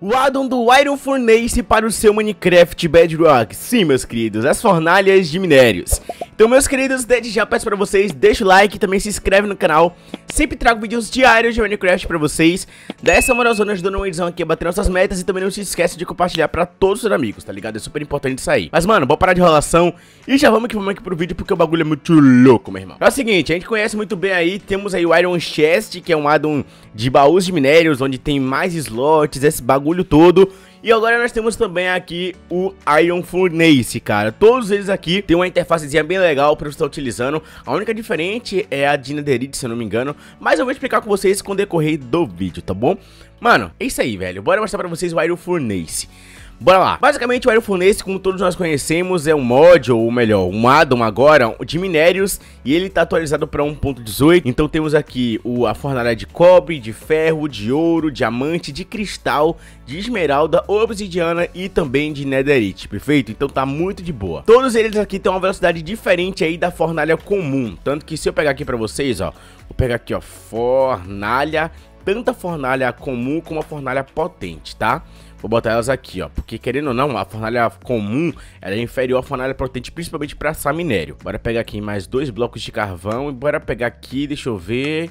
O addon do Iron Furnace para o seu Minecraft Bedrock. Sim, meus queridos, as fornalhas de minérios. Então, meus queridos, desde já peço pra vocês, deixa o like, também se inscreve no canal. Sempre trago vídeos diários de Minecraft pra vocês. Dá essa moralzona ajudando uma edição aqui a bater nossas metas. E também não se esquece de compartilhar pra todos os seus amigos, tá ligado? É super importante isso aí. Mas, mano, bora parar de enrolação e já vamos aqui pro vídeo, porque o bagulho é muito louco, meu irmão. É o seguinte, a gente conhece muito bem aí, temos aí o Iron Chest, que é um addon de baús de minérios, onde tem mais slots, esse bagulho todo. E agora nós temos também aqui o Iron Furnace, cara. Todos eles aqui tem uma interfacezinha bem legal para você estar utilizando. A única diferente é a de Netherite, se eu não me engano. Mas eu vou explicar com vocês com o decorrer do vídeo, tá bom? Mano, é isso aí, velho. Bora mostrar pra vocês o Iron Furnace. Bora lá. Basicamente o Iron Furnace, como todos nós conhecemos, é um mod, ou melhor, um addon agora de minérios. E ele tá atualizado para 1.18. Então temos aqui a fornalha de cobre, de ferro, de ouro, diamante, de cristal, de esmeralda, obsidiana e também de netherite, perfeito? Então tá muito de boa. Todos eles aqui têm uma velocidade diferente aí da fornalha comum. Tanto que se eu pegar aqui pra vocês, ó, vou pegar aqui, ó, fornalha, tanto a fornalha comum como a fornalha potente, tá? Vou botar elas aqui, ó, porque querendo ou não, a fornalha comum, ela é inferior à fornalha potente, principalmente para assar minério. Bora pegar aqui mais 2 blocos de carvão e bora pegar aqui, deixa eu ver...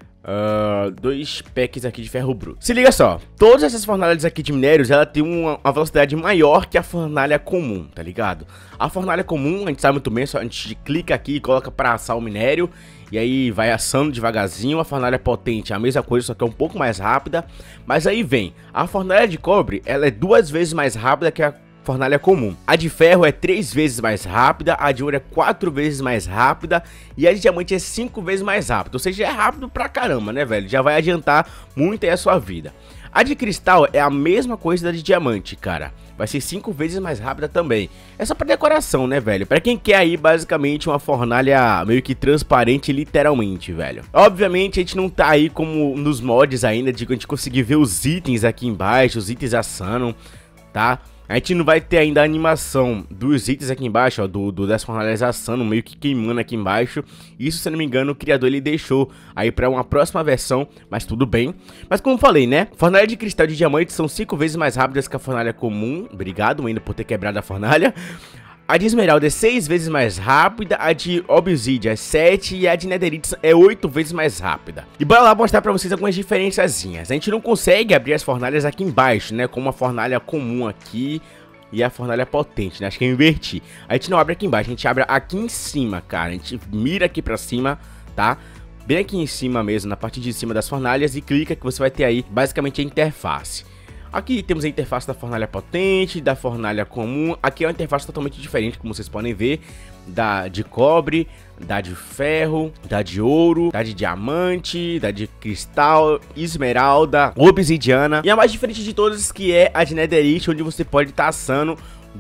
2 packs aqui de ferro bruto. Se liga só, todas essas fornalhas aqui de minérios, ela tem uma velocidade maior que a fornalha comum, tá ligado? A fornalha comum, a gente sabe muito bem, só a gente clica aqui e coloca pra assar o minério, e aí vai assando devagarzinho. A fornalha potente é a mesma coisa, só que é um pouco mais rápida. Mas aí vem, a fornalha de cobre, ela é 2 vezes mais rápida que a fornalha comum. A de ferro é 3 vezes mais rápida, a de ouro é 4 vezes mais rápida e a de diamante é 5 vezes mais rápida. Ou seja, é rápido pra caramba, né, velho? Já vai adiantar muito aí a sua vida. A de cristal é a mesma coisa da de diamante, cara. Vai ser 5 vezes mais rápida também. É só pra decoração, né, velho? Pra quem quer aí, basicamente, uma fornalha meio que transparente, literalmente, velho. Obviamente, a gente não tá aí como nos mods ainda, de que a gente conseguir ver os itens aqui embaixo, os itens assando, tá? A gente não vai ter ainda a animação dos itens aqui embaixo, ó, das fornalhas assando, meio que queimando aqui embaixo. Isso, se eu não me engano, o criador ele deixou aí pra uma próxima versão, mas tudo bem. Mas como falei, né, fornalha de cristal e de diamante são 5 vezes mais rápidas que a fornalha comum. Obrigado ainda por ter quebrado a fornalha. A de esmeralda é 6 vezes mais rápida, a de obsidian é 7 e a de netherite é 8 vezes mais rápida. E bora lá mostrar pra vocês algumas diferençazinhas. A gente não consegue abrir as fornalhas aqui embaixo, né, como a fornalha comum aqui e a fornalha potente, né, acho que eu inverti. A gente não abre aqui embaixo, a gente abre aqui em cima, cara. A gente mira aqui pra cima, tá? Bem aqui em cima mesmo, na parte de cima das fornalhas, e clica que você vai ter aí basicamente a interface. Aqui temos a interface da fornalha potente, da fornalha comum. Aqui é uma interface totalmente diferente, como vocês podem ver. Da de cobre, da de ferro, da de ouro, da de diamante, da de cristal, esmeralda, obsidiana. E a mais diferente de todas, que é a de netherite, onde você pode estar assando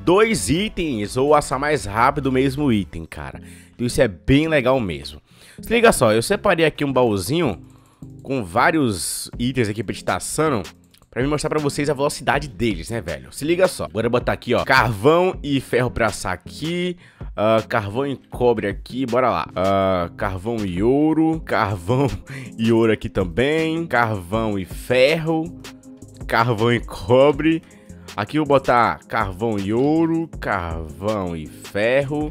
2 itens ou assar mais rápido o mesmo item, cara. Então isso é bem legal mesmo. Se liga só, eu separei aqui um baúzinho com vários itens aqui pra gente estar assando, pra me mostrar pra vocês a velocidade deles, né, velho? Se liga só. Bora botar aqui, ó, carvão e ferro pra assar aqui. Carvão e cobre aqui, bora lá. Carvão e ouro aqui também. Carvão e ferro. Carvão e cobre. Aqui eu vou botar carvão e ouro. Carvão e ferro.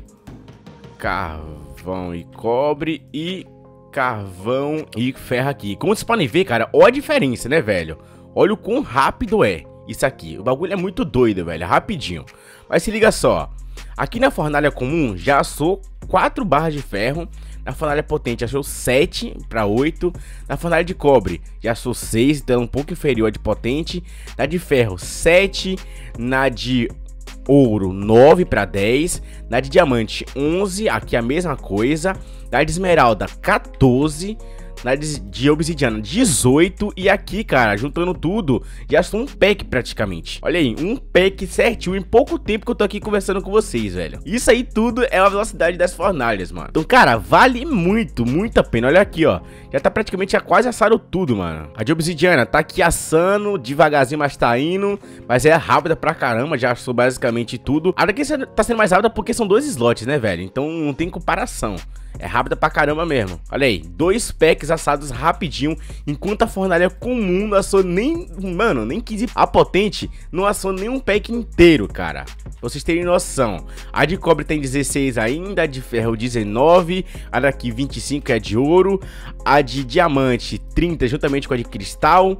Carvão e cobre. E carvão e ferro aqui. Como vocês podem ver, cara, olha a diferença, né, velho? Olha o quão rápido é isso aqui. O bagulho é muito doido, velho. É rapidinho. Mas se liga só. Aqui na fornalha comum já assou 4 barras de ferro. Na fornalha potente assou 7 para 8. Na fornalha de cobre já assou 6, então é um pouco inferior à de potente. Na de ferro 7. Na de ouro 9 para 10. Na de diamante 11, aqui a mesma coisa. Na de esmeralda 14. Na de obsidiana 18. E aqui, cara, juntando tudo, já são um pack praticamente. Olha aí, um pack certinho em pouco tempo que eu tô aqui conversando com vocês, velho. Isso aí tudo é a velocidade das fornalhas, mano. Então, cara, vale muito a pena. Olha aqui, ó, já tá praticamente, já quase assaram tudo, mano. A de obsidiana tá aqui assando devagarzinho, mas tá indo. Mas é rápida pra caramba, já assou basicamente tudo. A daqui tá sendo mais rápida porque são 2 slots, né, velho? Então não tem comparação. É rápida pra caramba mesmo. Olha aí, 2 packs assados rapidinho, enquanto a fornalha comum não assou nem, mano, nem 15. A potente não assou nem um pack inteiro, cara. Pra vocês terem noção. A de cobre tem 16 ainda, a de ferro 19, a daqui 25 é de ouro, a de diamante 30 juntamente com a de cristal,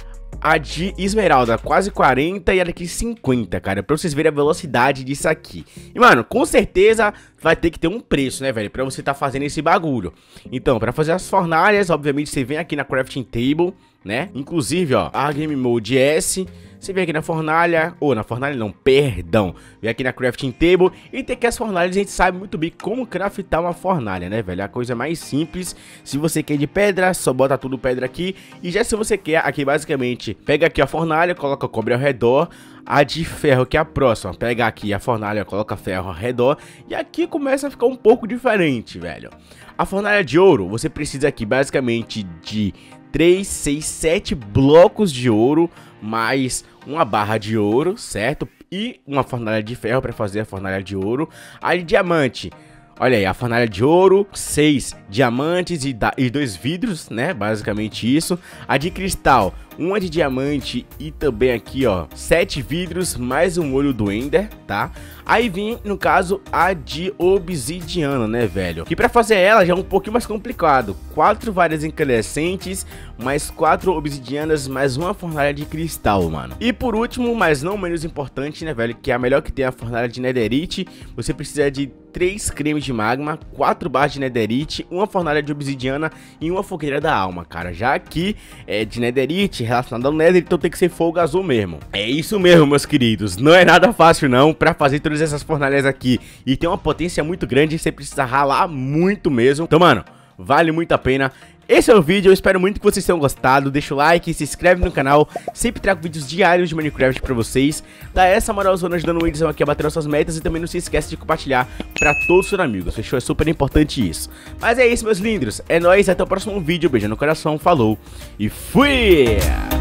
a de esmeralda quase 40 e a daqui 50, cara, pra vocês verem a velocidade disso aqui. E, mano, com certeza vai ter que ter um preço, né, velho, pra você tá fazendo esse bagulho. Então, pra fazer as fornalhas, obviamente, você vem aqui na Crafting Table, né, inclusive, ó, a Game Mode S. Você vem aqui na fornalha, ou na fornalha não, perdão, vem aqui na Crafting Table e tem que as fornalhas, a gente sabe muito bem como craftar uma fornalha, né, velho? É a coisa mais simples. Se você quer de pedra, só bota tudo pedra aqui. E já se você quer, aqui basicamente, pega aqui a fornalha, coloca cobre ao redor. A de ferro, que é a próxima, pega aqui a fornalha, coloca ferro ao redor. E aqui começa a ficar um pouco diferente, velho. A fornalha de ouro, você precisa aqui basicamente de 3, 6, 7 blocos de ouro, mais uma barra de ouro, certo? E uma fornalha de ferro para fazer a fornalha de ouro. A de diamante, olha aí, a fornalha de ouro, 6 diamantes e 2 vidros, né? Basicamente isso. A de cristal, uma de diamante e também aqui, ó, 7 vidros mais um olho do Ender, tá? Aí vem, no caso, a de obsidiana, né, velho? Que pra fazer ela já é um pouquinho mais complicado. 4 varas incandescentes, mais 4 obsidianas, mais uma fornalha de cristal, mano. E por último, mas não menos importante, né, velho? Que é a melhor que tem, a fornalha de netherite. Você precisa de 3 cremes de magma, 4 barras de netherite, uma fornalha de obsidiana e uma fogueira da alma, cara. Já aqui é de netherite, relacionado ao nether, então tem que ser fogo azul mesmo. É isso mesmo, meus queridos. Não é nada fácil não, pra fazer todas essas fornalhas aqui. E tem uma potência muito grande, você precisa ralar muito mesmo. Então, mano, vale muito a pena. Esse é o vídeo, eu espero muito que vocês tenham gostado. Deixa o like, se inscreve no canal. Sempre trago vídeos diários de Minecraft pra vocês. Dá essa moralzona ajudando o Whindersson aqui a bater nossas metas. E também não se esquece de compartilhar pra todos os seus amigos, fechou? É super importante isso. Mas é isso, meus lindos. É nóis, até o próximo vídeo. Beijo no coração, falou e fui!